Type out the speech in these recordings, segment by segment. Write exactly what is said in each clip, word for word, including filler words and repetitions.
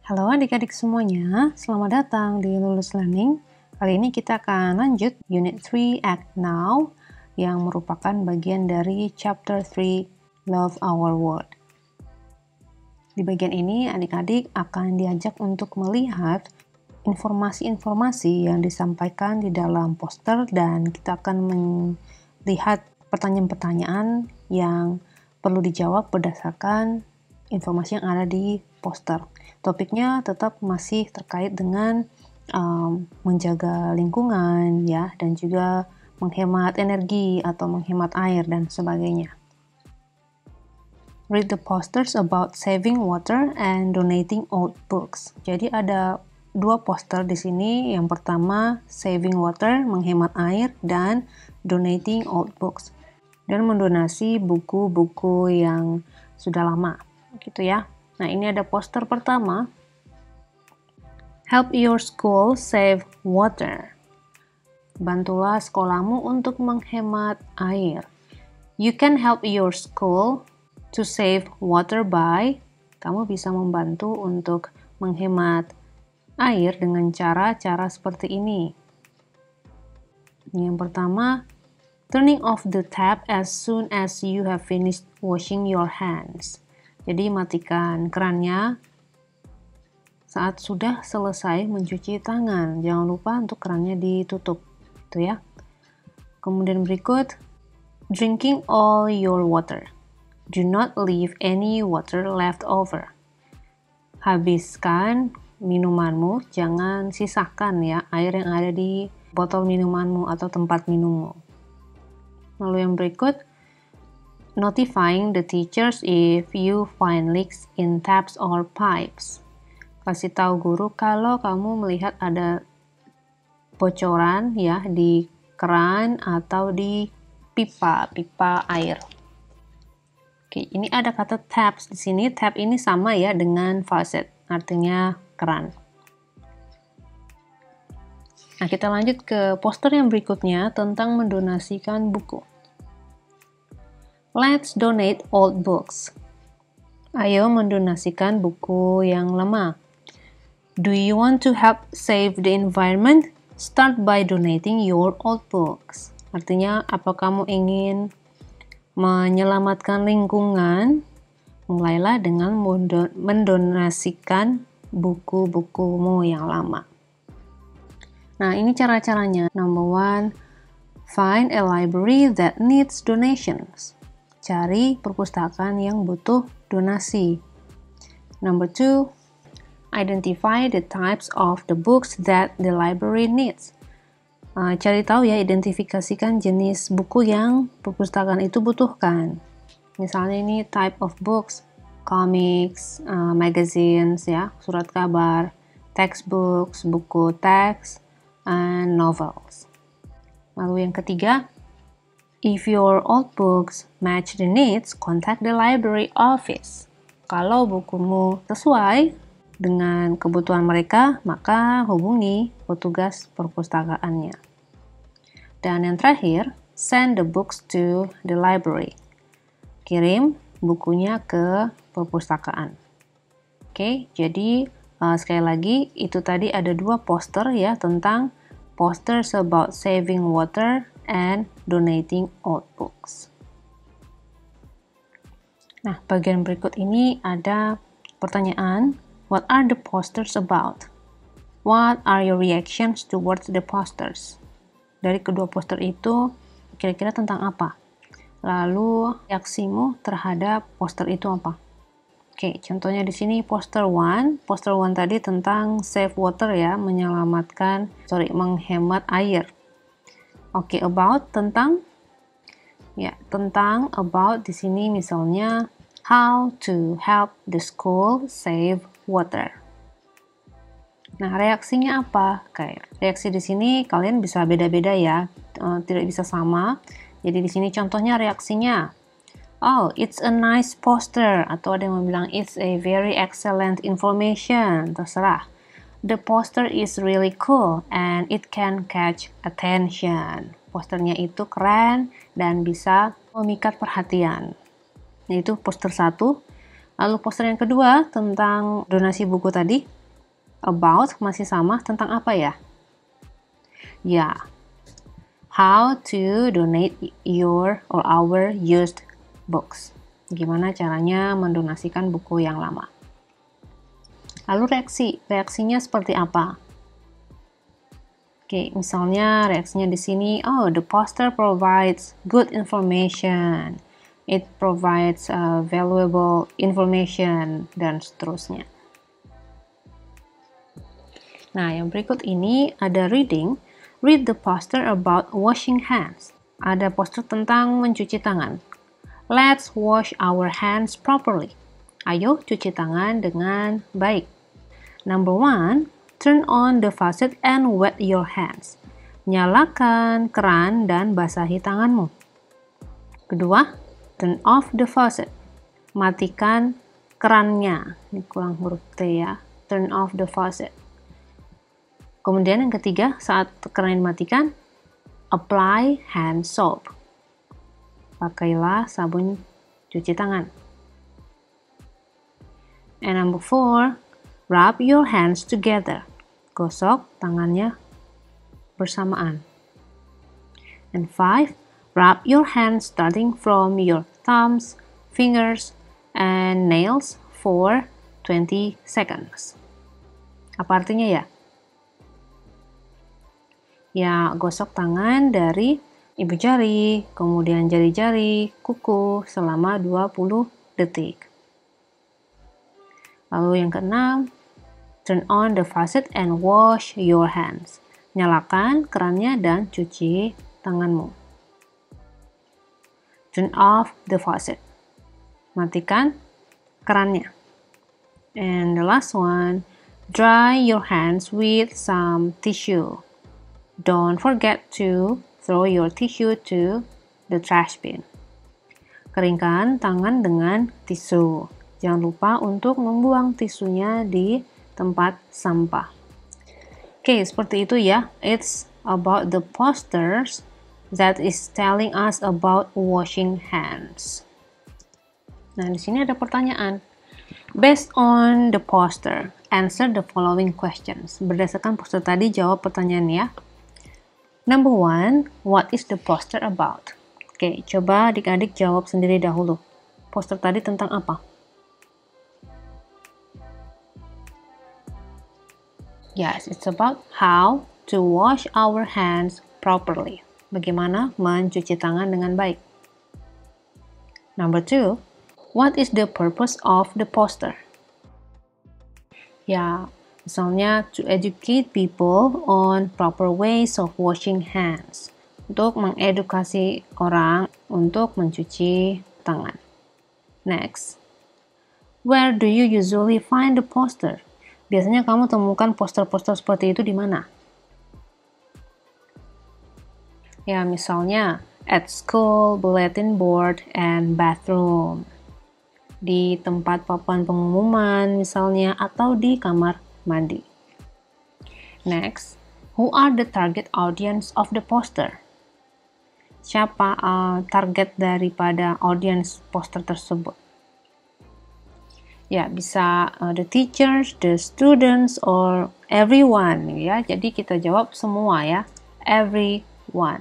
Halo adik-adik semuanya, selamat datang di Lulus Learning. Kali ini kita akan lanjut Unit three Act Now yang merupakan bagian dari Chapter three Love Our World. Di bagian ini adik-adik akan diajak untuk melihat informasi-informasi yang disampaikan di dalam poster dan kita akan melihat pertanyaan-pertanyaan yang perlu dijawab berdasarkan informasi yang ada di poster. Topiknya tetap masih terkait dengan um, menjaga lingkungan ya, dan juga menghemat energi atau menghemat air dan sebagainya. Read the posters about saving water and donating old books. Jadi ada dua poster di sini. Yang pertama saving water, menghemat air, dan donating old books. Dan mendonasi buku-buku yang sudah lama, gitu ya. Nah, ini ada poster pertama. Help your school save water. Bantulah sekolahmu untuk menghemat air. You can help your school to save water by. Kamu bisa membantu untuk menghemat air dengan cara-cara seperti ini. Yang pertama, turning off the tap as soon as you have finished washing your hands. Jadi matikan kerannya saat sudah selesai mencuci tangan. Jangan lupa untuk kerannya ditutup, gitu ya. Kemudian berikut, drinking all your water. Do not leave any water left over. Habiskan minumanmu, jangan sisakan ya air yang ada di botol minumanmu atau tempat minummu. Lalu yang berikut, notifying the teachers if you find leaks in taps or pipes. Kasih tahu guru kalau kamu melihat ada bocoran ya di keran atau di pipa, pipa air. Oke, ini ada kata taps di sini. Tap ini sama ya dengan faucet, artinya keran. Nah, kita lanjut ke poster yang berikutnya tentang mendonasikan buku. Let's donate old books. Ayo mendonasikan buku yang lama. Do you want to help save the environment? Start by donating your old books. Artinya, apa kamu ingin menyelamatkan lingkungan? Mulailah dengan mendonasikan buku-bukumu yang lama. Nah, ini cara-caranya. Number one, find a library that needs donations. Cari perpustakaan yang butuh donasi. Number two, identify the types of the books that the library needs. Uh, cari tahu ya, identifikasikan jenis buku yang perpustakaan itu butuhkan. Misalnya ini type of books, comics, uh, magazines ya, surat kabar, textbooks, buku teks, and novels. Lalu yang ketiga, if your old books match the needs, contact the library office. Kalau bukumu sesuai dengan kebutuhan mereka, maka hubungi petugas perpustakaannya. Dan yang terakhir, send the books to the library. Kirim bukunya ke perpustakaan. Oke, jadi uh, sekali lagi, itu tadi ada dua poster ya tentang posters about saving water and donating old books. Nah, bagian berikut ini ada pertanyaan. What are the posters about? What are your reactions towards the posters? Dari kedua poster itu, kira-kira tentang apa? Lalu, reaksimu terhadap poster itu apa? Oke, contohnya di sini poster one. Poster one tadi tentang save water ya, menyelamatkan, sorry, menghemat air. Oke, okay, about tentang ya, tentang about di sini misalnya how to help the school save water. Nah, reaksinya apa? Kayak reaksi di sini kalian bisa beda-beda ya, uh, tidak bisa sama. Jadi di sini contohnya reaksinya, oh, it's a nice poster, atau ada yang bilang it's a very excellent information, terserah. The poster is really cool and it can catch attention. Posternya itu keren dan bisa memikat perhatian. Nah, itu poster satu. Lalu poster yang kedua tentang donasi buku tadi. About masih sama, tentang apa ya? Ya, how to donate your or our used books. Gimana caranya mendonasikan buku yang lama. Lalu reaksi, reaksinya seperti apa? Oke, misalnya reaksinya di sini, oh, the poster provides good information. It provides uh, valuable information, dan seterusnya. Nah, yang berikut ini ada reading. Read the poster about washing hands. Ada poster tentang mencuci tangan. Let's wash our hands properly. Ayo cuci tangan dengan baik. Number one, turn on the faucet and wet your hands. Nyalakan keran dan basahi tanganmu. Kedua, turn off the faucet. Matikan kerannya. Ini kurang huruf T ya. Turn off the faucet. Kemudian yang ketiga, saat keran dimatikan, apply hand soap. Pakailah sabun cuci tangan. And number four, rub your hands together. Gosok tangannya bersamaan. And five, rub your hands starting from your thumbs, fingers, and nails for twenty seconds. Apa artinya ya? Ya, gosok tangan dari ibu jari, kemudian jari-jari, kuku selama dua puluh detik. Lalu yang keenam, turn on the faucet and wash your hands. Nyalakan kerannya dan cuci tanganmu. Turn off the faucet. Matikan kerannya. And the last one, dry your hands with some tissue. Don't forget to throw your tissue to the trash bin. Keringkan tangan dengan tisu. Jangan lupa untuk membuang tisunya di tempat sampah. Oke, seperti itu ya. It's about the posters that is telling us about washing hands. Nah, di sini ada pertanyaan. Based on the poster, answer the following questions. Berdasarkan poster tadi, jawab pertanyaan ya. Number one, what is the poster about? Oke, coba adik-adik jawab sendiri dahulu. Poster tadi tentang apa? Yes, it's about how to wash our hands properly. Bagaimana mencuci tangan dengan baik. Number two, what is the purpose of the poster? Ya, misalnya to educate people on proper ways of washing hands. Untuk mengedukasi orang untuk mencuci tangan. Next, where do you usually find the poster? Biasanya kamu temukan poster-poster seperti itu di mana? Ya, misalnya at school, bulletin board, and bathroom. Di tempat papan pengumuman misalnya, atau di kamar mandi. Next, who are the target audience of the poster? Siapa uh, target daripada audience poster tersebut? Ya, bisa uh, the teachers, the students, or everyone ya. Jadi kita jawab semua ya, everyone.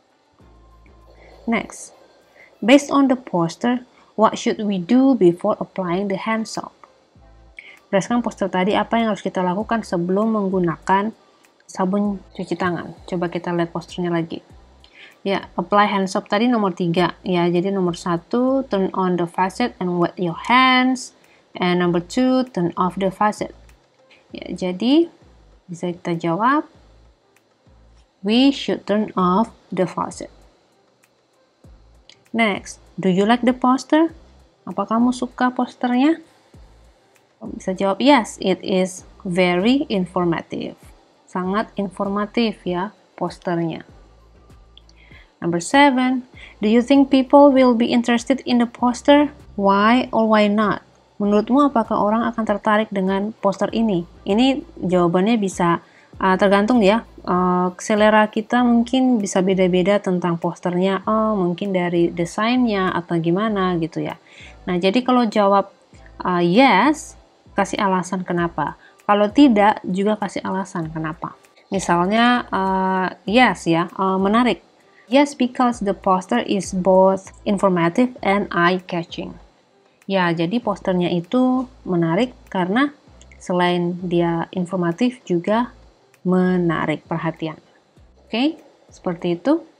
Next, based on the poster, what should we do before applying the hand soap? Berdasarkan poster tadi, apa yang harus kita lakukan sebelum menggunakan sabun cuci tangan? Coba kita lihat posternya lagi. Ya, apply hand soap tadi nomor tiga. Ya, jadi nomor satu, turn on the faucet and wet your hands. And number two, turn off the faucet. Ya, jadi bisa kita jawab, we should turn off the faucet. Next, do you like the poster? Apa kamu suka posternya? Bisa jawab, yes, it is very informative. Sangat informatif ya posternya. Number seven, do you think people will be interested in the poster? Why or why not? Menurutmu apakah orang akan tertarik dengan poster ini? Ini jawabannya bisa uh, tergantung ya. Uh, selera kita mungkin bisa beda-beda tentang posternya. Oh, mungkin dari desainnya atau gimana gitu ya. Nah, jadi kalau jawab Uh, yes, kasih alasan kenapa. Kalau tidak, juga kasih alasan kenapa. Misalnya, uh, yes ya, uh, menarik. Yes, because the poster is both informative and eye-catching. Ya, jadi posternya itu menarik karena selain dia informatif juga menarik perhatian. Oke, seperti itu.